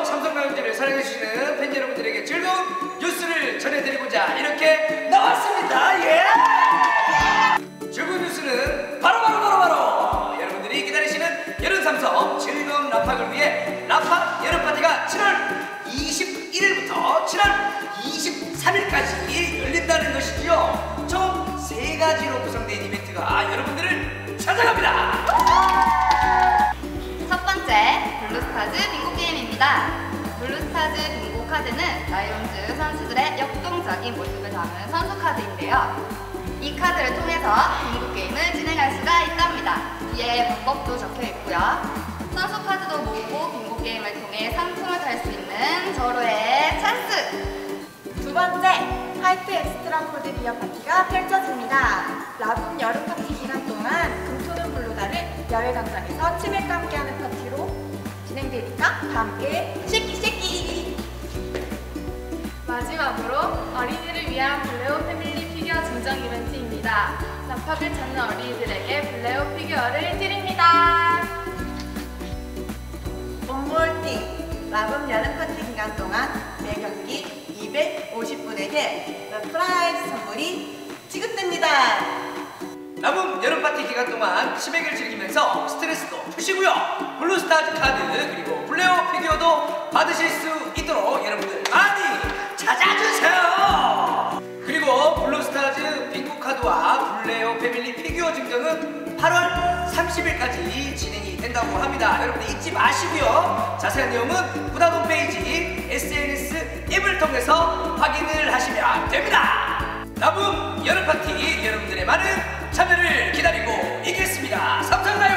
삼성라이온즈를 사랑해주시는 팬 여러분들에게 즐거운 뉴스를 전해드리고자 이렇게 나왔습니다. 예! 즐거운 뉴스는 바로 여러분들이 기다리시는 여름 삼성 즐거운 라팍을 위해 라팍 여름 파티가 7월 21일부터 7월 23일까지 열린다는 것이지요. 총 3가지로 구성된 이벤트가 여러분들을 찾아갑니다. 첫 번째, 블루스타즈 빙고 게임입니다. 블루스타즈 빙고 카드는 라이온즈 선수들의 역동적인 모습을 담은 선수 카드인데요. 이 카드를 통해서 빙고 게임을 진행할 수가 있답니다. 뒤에 방법도 적혀 있고요. 선수 카드도 모으고 빙고 게임을 통해 상품을 탈 수 있는 절호의 찬스! 두 번째, 화이트 엑스트라 코드 비어 파티가 펼쳐집니다. 라붐 여름 파티 기간 동안 금토는 블루다를 야외 광장에서 치맥과 함께하는 파티로 진행되니까 다 함께 쉐끼! 마지막으로 어린이를 위한 블레오 패밀리 피규어 증정 이벤트입니다. 라팍을 찾는 어린이들에게 블레오 피규어를 드립니다. 원몰팅! 라붐 여름 파티 기간 동안 매 경기 250분에게 서프라이즈 선물이 지급됩니다. 라붐 여름 파티 기간 동안 치맥을 즐기면서 스트레스도 푸시고요. 블루스타즈 카드 그리고 블레오 피규어도 받으실 수 있도록 여러분들 많이 찾아주세요. 그리고 블루스타즈 빙고 카드와 블레오 패밀리 피규어 증정은 8월 30일까지 진행이 된다고 합니다. 여러분들 잊지 마시고요. 자세한 내용은 구단 홈페이지 SNS 앱을 통해서 확인을 하시면 됩니다. 라붐 여름 파티 여러분들의 많은 참여를 기다리고 있겠습니다. 삼성라이온즈